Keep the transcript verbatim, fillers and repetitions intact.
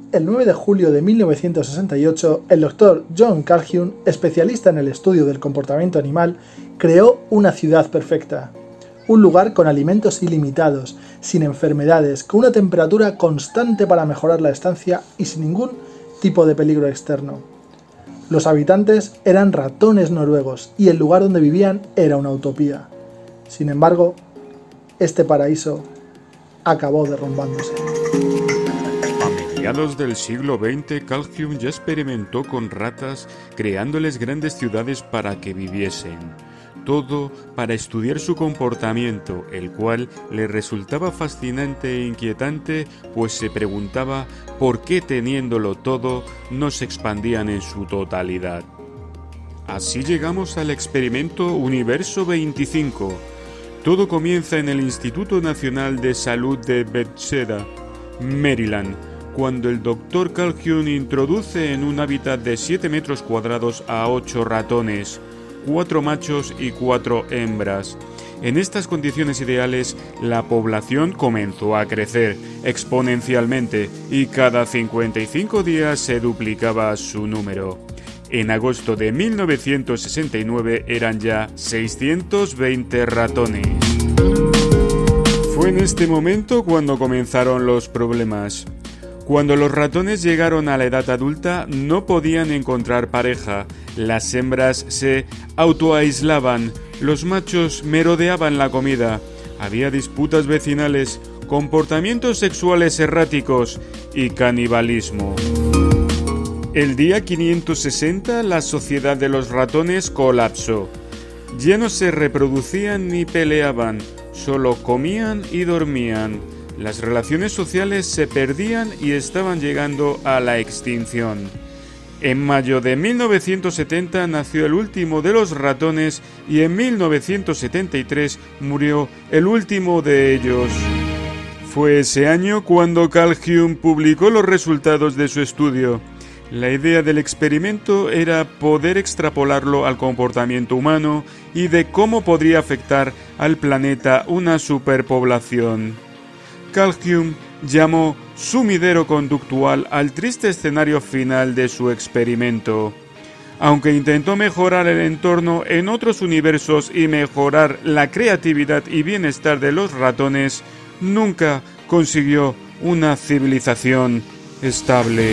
El nueve de julio de mil novecientos sesenta y ocho, el doctor John Calhoun, especialista en el estudio del comportamiento animal, creó una ciudad perfecta. Un lugar con alimentos ilimitados, sin enfermedades, con una temperatura constante para mejorar la estancia y sin ningún tipo de peligro externo. Los habitantes eran ratones noruegos y el lugar donde vivían era una utopía. Sin embargo, este paraíso acabó derrumbándose. A mediados del siglo veinte, Calhoun ya experimentó con ratas, creándoles grandes ciudades para que viviesen. Todo para estudiar su comportamiento, el cual le resultaba fascinante e inquietante, pues se preguntaba por qué, teniéndolo todo, no se expandían en su totalidad. Así llegamos al experimento Universo veinticinco. Todo comienza en el Instituto Nacional de Salud de Bethesda, Maryland, cuando el doctor Calhoun introduce en un hábitat de siete metros cuadrados a ocho ratones, cuatro machos y cuatro hembras. En estas condiciones ideales, la población comenzó a crecer exponencialmente y cada cincuenta y cinco días se duplicaba su número. En agosto de mil novecientos sesenta y nueve eran ya seiscientos veinte ratones. Fue en este momento cuando comenzaron los problemas. Cuando los ratones llegaron a la edad adulta, no podían encontrar pareja. Las hembras se autoaislaban, los machos merodeaban la comida, había disputas vecinales, comportamientos sexuales erráticos y canibalismo. El día quinientos sesenta, la sociedad de los ratones colapsó. Ya no se reproducían ni peleaban, solo comían y dormían. Las relaciones sociales se perdían y estaban llegando a la extinción. En mayo de mil novecientos setenta nació el último de los ratones y en mil novecientos setenta y tres murió el último de ellos. Fue ese año cuando Calhoun publicó los resultados de su estudio. La idea del experimento era poder extrapolarlo al comportamiento humano y de cómo podría afectar al planeta una superpoblación. Calhoun llamó sumidero conductual al triste escenario final de su experimento. Aunque intentó mejorar el entorno en otros universos y mejorar la creatividad y bienestar de los ratones, nunca consiguió una civilización estable.